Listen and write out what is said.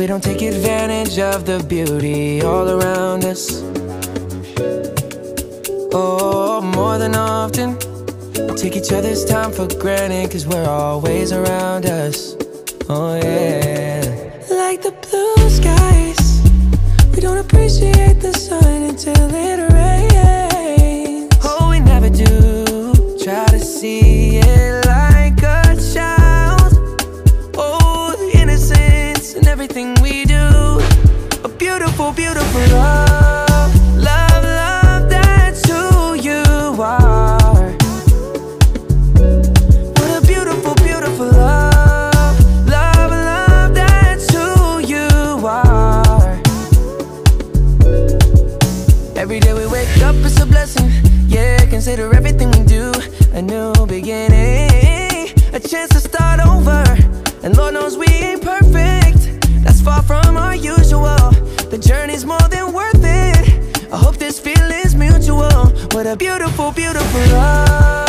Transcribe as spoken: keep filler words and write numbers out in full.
don't take advantage of the beauty all around us. Oh, more than often we take each other's time for granted, cause we're always around us. Oh yeah. Like the blue skies, we don't appreciate the sun until it rains. Oh, we never do try to see it like a child. Oh, the innocence in everything we do. A beautiful, beautiful love. Love, love, that's who you are. What a beautiful, beautiful love. Love, love, that's who you are. Every day we wake up, it's a blessing. Yeah, consider everything we do a new beginning, a chance to start over. And Lord knows we ain't perfect, that's far from our usual. The journey's more than worth it, I hope this feeling's mutual. What a beautiful, beautiful love.